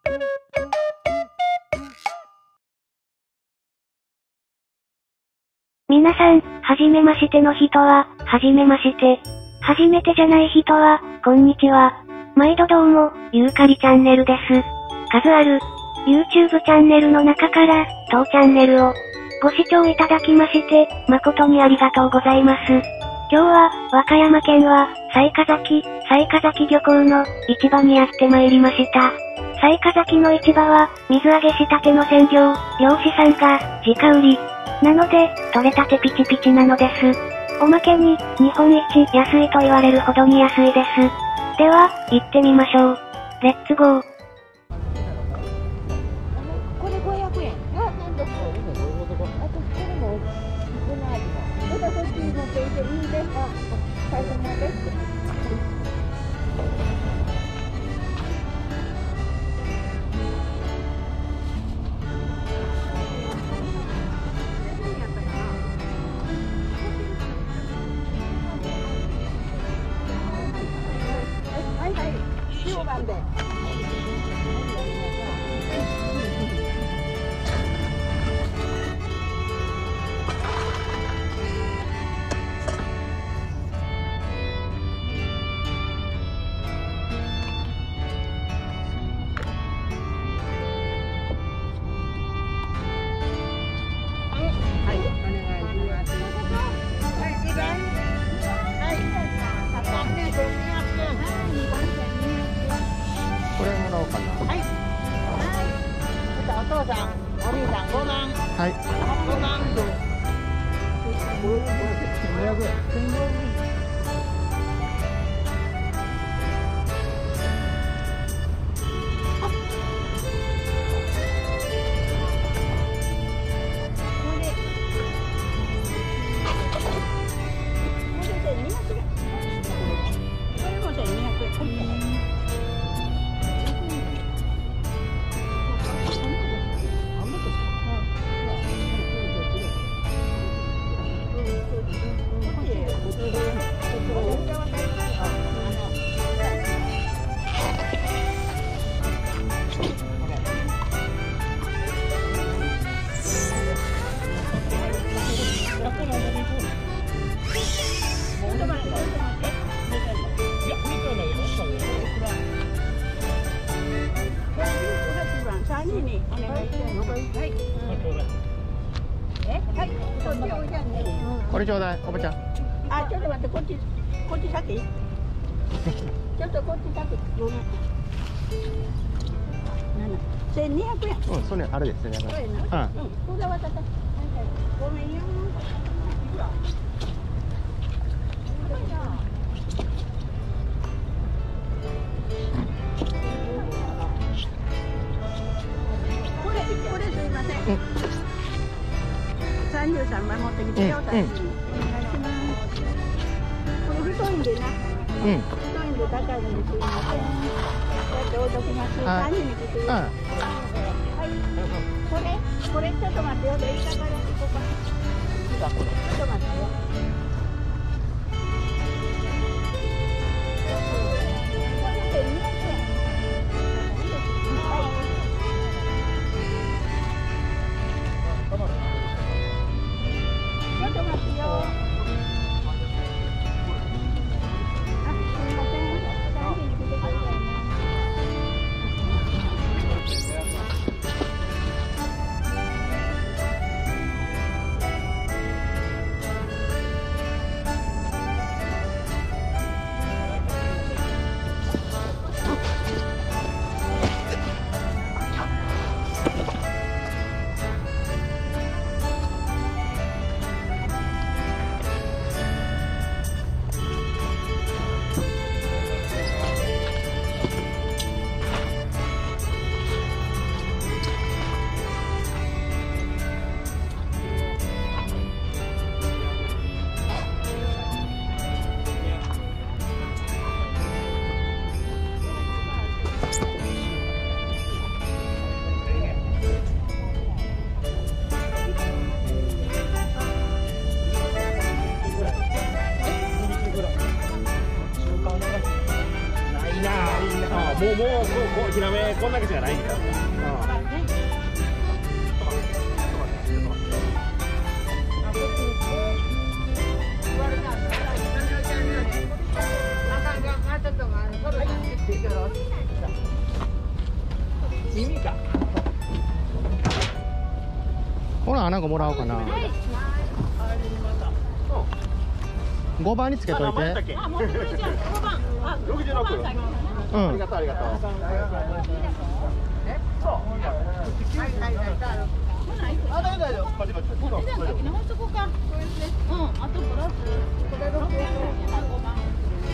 皆さん、はじめましての人は、はじめまして。初めてじゃない人は、こんにちは。毎度どうも、ゆうかりチャンネルです。数ある、YouTube チャンネルの中から、当チャンネルを、ご視聴いただきまして、誠にありがとうございます。今日は、和歌山県は、雑賀崎漁港の、市場にやってまいりました。雑賀崎の市場は、水揚げしたての鮮魚、漁師さんが、直売り。なので、取れたてピチピチなのです。おまけに、日本一安いと言われるほどに安いです。では、行ってみましょう。レッツゴー。 これ500円。あ、なんですか。あと、これも、この味の。これ欲しいのっていていいですか。最初のです。塩番で。お父さん、お兄さん5万。はい。5万と。1200円。 これちょうだい、おばちゃん。 あ、ちょっと待って、こっち先。ちょっとこっち先。ごめん。1200円。 うん、それあれですね。 そうやな。うん。これはたた。ごめんよ。これすいません。33枚持ってきてよ、大事に。お願いします。これ太いんでな。太いんで高いのにすいません。こうやって置いときます。大事に来て。はい。これちょっと待ってよ。で、いたからここか。ちょっと待ってよ。 うヒラメこんだけしかないんだよ。 ほら、なんかもらおうかな。5番につけといて。 66。 うん。 ありがとうありがとう。あ、大丈夫大丈夫。こっちこっち。もうそこか。うん、あとプラス。これ600円やな、5番。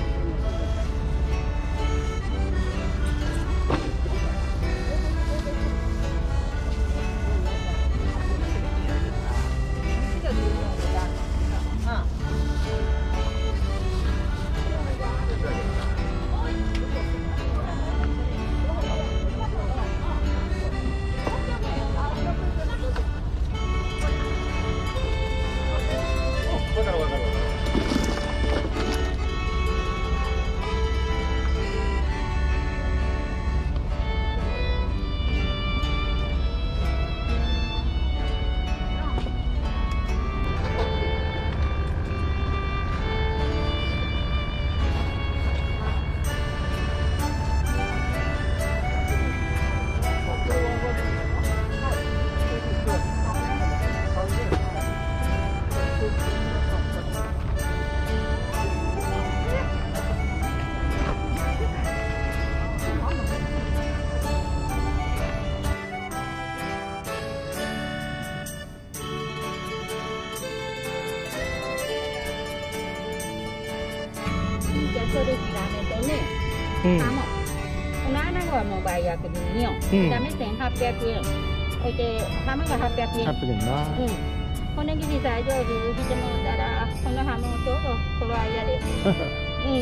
ラメ1800円。おいで、ハムが800円。 800円な。 うん。骨切り材料理してもらったら、このハムちょうどこの間で。うん。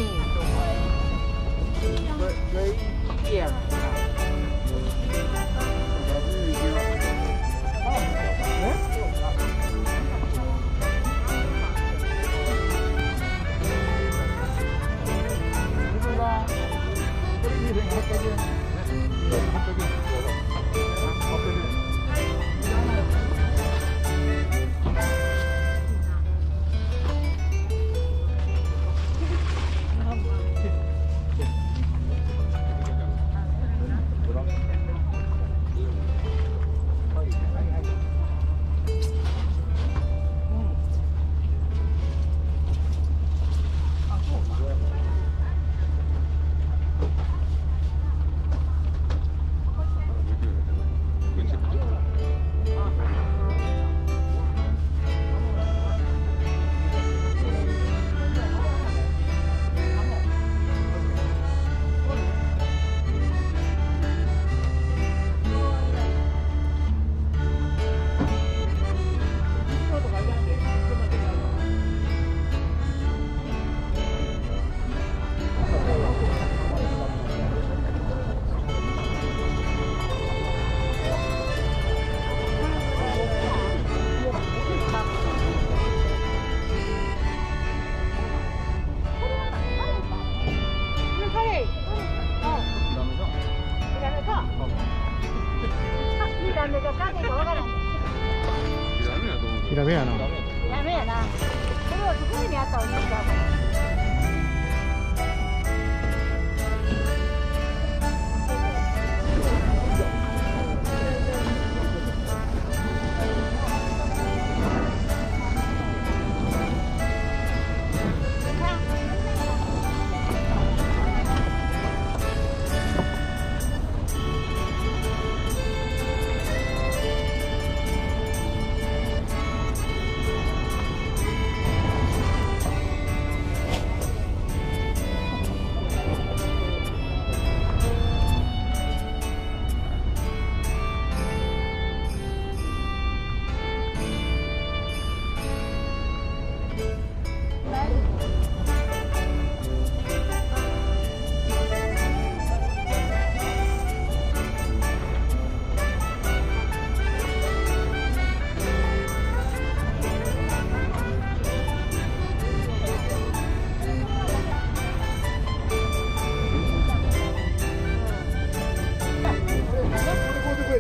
ヒラメやな。 ダメやな。これはすごいにあったお兄さん。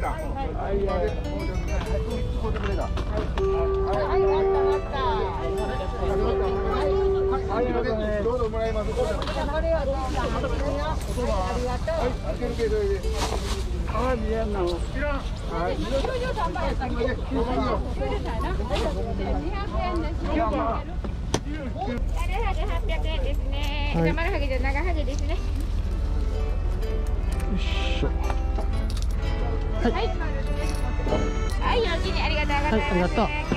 だ。はい、どうぞもらいます。あ、見えんの。いらん。はい。 800円ですね。生ハゲで長ハゲですね。 よいしょ。はい。 はい、おおきにありがとうございます。 はい、ありがとう。